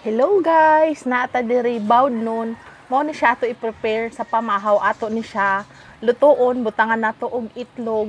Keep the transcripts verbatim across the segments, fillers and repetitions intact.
Hello guys, naata diri bawd nun. Mao ni siya ato i-prepare sa pamahaw ato ni siya. Lutoon, butangan nato og itlog.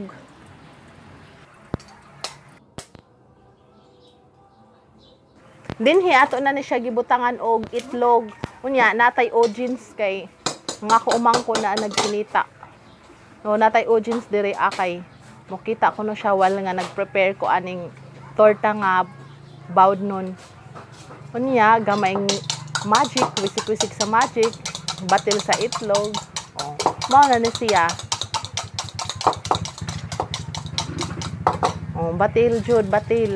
Dinhi ato na ni siya gibutangan og itlog. Unya natay audience kay nga ko umangko na nagkinita. No, natay audience diri akay. Mokita ko no siya wal nga nagprepare ko aning torta nga bawd nun. Unya, gamayng magic, wisik-wisik sa magic, batil sa itlog. Oh, mao na ni siya. Oh, batil jud, batil.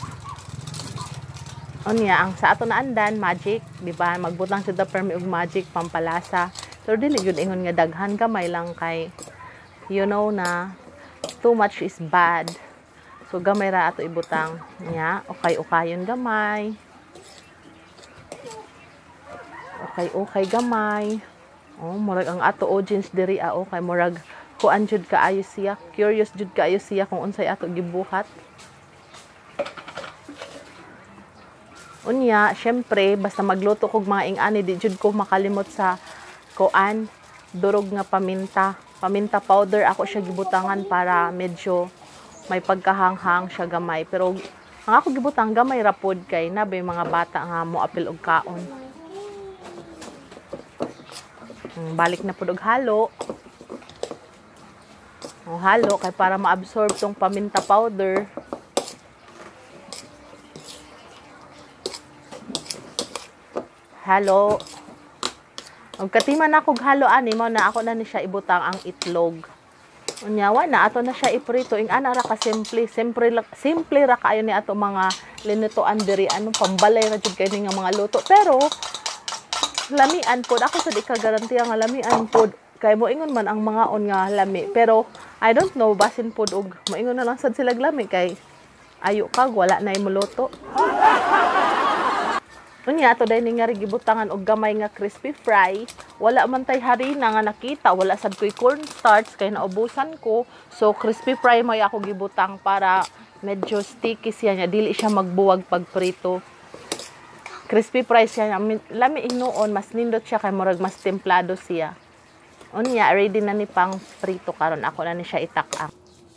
Unya, ang sa ato na andan, magic, di ba? Magbutang sa permi og magic pampalasa. So dili gyud ingon nga daghan gamay lang kay you know na too much is bad. So gamay ra ato ibutang niya, okay-ukayon gamay. Okay, okay gamay. Oh, murag ang ato audience diri ah, okay, murag kuan jud kaayo siya, curious jud kaayo siya kung unsay ato gibuhat. Unya, syempre, basta magluto kog mga ing-ani, di jud ko makalimot sa kuan, durog nga paminta. Paminta powder ako siya gibutangan para medyo may pagkahanghang siya gamay. Pero ang ako gibutang gamay ra pod kay nabe mga bata nga moapil og kaon. Balik na pud og halo. O halo kay para ma-absorb tong paminta powder. Halo. Og katima na kog halo ani mao na ako na ni siya ibutang ang itlog. Unyawa na ato na siya iprito ing ana ra ka simple, simple simple ra kaayo ni ato mga linutoan diri ano pambalay ra jud kay nga mga luto. Pero lamian pod ako sad ikagarantiya nga lamian pod kay moingon man ang mga on nga lami, pero I don't know basin pod og moingon na lang sad sila lami kay ayo kag wala na imuluto. Unya ato day nga gibutangan og gamay nga crispy fry, wala man tay harina nga nakita, wala sad koy cornstarch kay naubusan ko, so crispy fry may ako gibutang para medyo sticky siya nya dili siya magbuwag pag prito. Crispy fry siya, lami ignoon, mas nindot siya kay murag mas templado siya. Unya, ready na ni pang prito karon ako na ni siya itak-ak.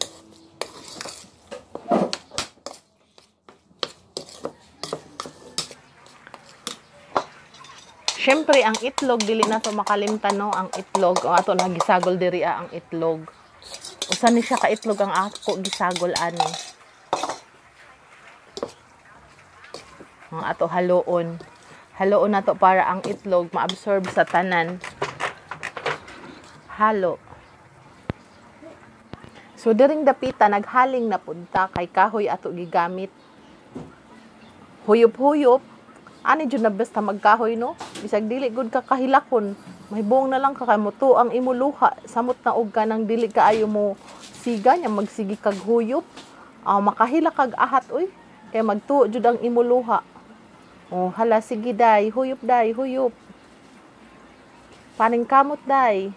Syempre, ang itlog, dili na to makalimtan no, ang itlog. O ato na gisagol diri ang itlog. Usa ni siya ka itlog ang ako gisagol ani. Ang ato haloon. Haloon na to para ang itlog ma-absorb sa tanan. Halo. So diring dapita naghaling na punta kay kahoy ato gigamit. Huyop-huyop. Ani jud na basta magkahoy no. Bisag dili gud ka kahilakon. Mahibong na lang ka kay moto ang imuluha. Samot na og kanang dili kaayo mo siga nya magsigi kag huyop. Ah, makahila kag ahat oy. Kay magtuo jud ang imuluha. Oh, hala, sige, day. Huyop, day. Huyop. Paning kamot, day.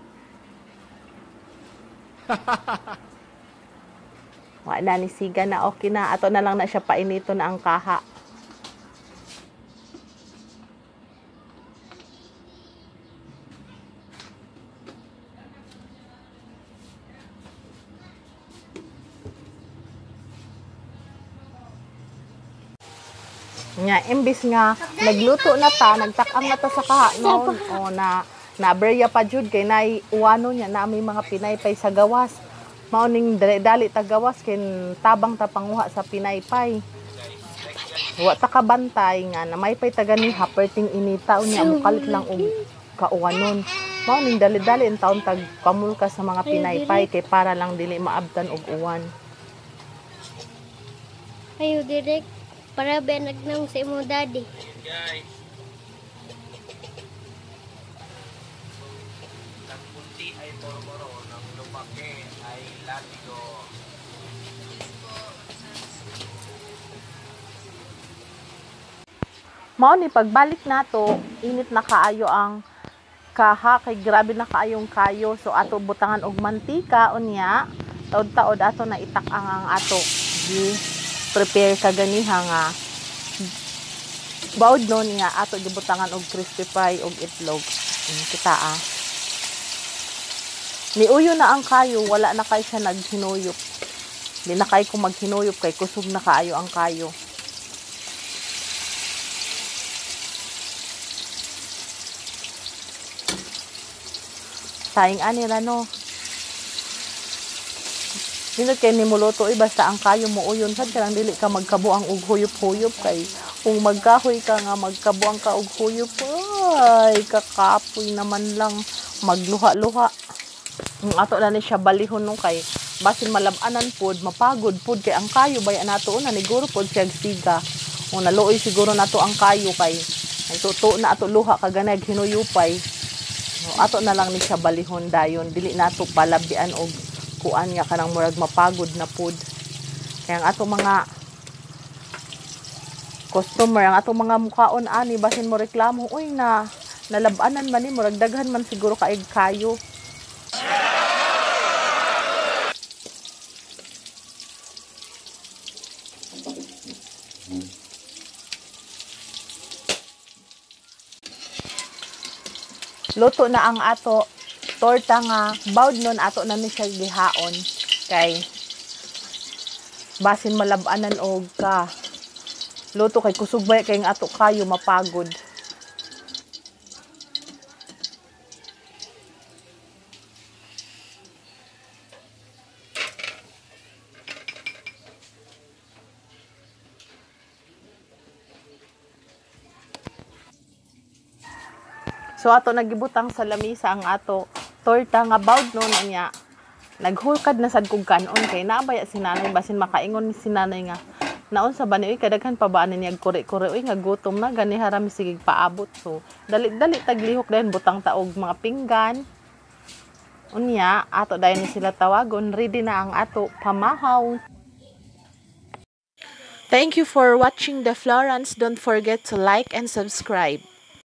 Wala ni siga na okay na. Ato na lang na siya painito na ang kaha. Nya imbis nga nagluto na ta, nagtakam na ta sa kaha noon o na naberya pa jud kay nay uwano nya na may mga pinaypay sa gawas. Mao ning dali ta gawas kin tabang ta panguha sa pinaypay. Wa ta kabantay nga na may pay taganiha perting inita unya mukalit lang og kauwanon. Mao ning dali-dali en taon tag pamulka sa mga pinaypay kay para lang dili maabtan og uwan. Ayo direct para benag nang sa imo daddy. Guys. Nagpunti ay tormoro, nang lumaki ay latigo. Mao ni pagbalik nato, init na kaayo ang kaha kay grabe na kaayong kayo. So ato butangan og mantika unya, taod-taod ato na itak ang ang ato. Prepare ka ganiha nga Bawd no niya ato gibutangan og crispy fry og itlog. Hmm, kita ah. Niuyo na ang kayo, wala na kay siya naghinuyop. Di na kay ko maghinuyop kay kusog na kaayo ang kayo. Saing ani ra no. Dili kay nimuluto eh, basta ang kayo mo uyon sad kanang dili ka magkabuang og huyop-huyop kay kung magkahoy ka nga magkabuang ka og huyop ay kakapoy naman lang magluha-luha. Ang ato na ni siya balihon no kay basin malab-anan pod mapagod pod kay ang kayo baya nato na niguro pod siya siga. O naluoy siguro nato ang kayo kay ay tuto na ato luha kaganag hinuyupay. O, ato na lang ni siya balihon dayon dili nato palabian og kuan nga kanang murag mapagod na pod. Kaya ang ato mga customer, ang ato mga mukhaon ani basin mo reklamo, uy na nalabanan man ni murag daghan man siguro kaig kayo. Luto na ang ato torta nga bawd nun ato na ni siya gihaon kay basin malab-anan og ka luto kay kusog bay kay ang ato kayo mapagod. So ato nagibutang sa lamisa ang ato torta nga bawd no niya. Naghulkad na sad kog kanon kay nabaya si nanay basin makaingon si nanay nga naon sa bani uy kadaghan pa ba ani niya kuri-kuri uy nga gutom na gani harami sige paabot. So dali-dali taglihok dayon butang taog mga pinggan. Unya ato dayon ni sila tawagon ready na ang ato pamahaw. Thank you for watching the Florence. Don't forget to like and subscribe.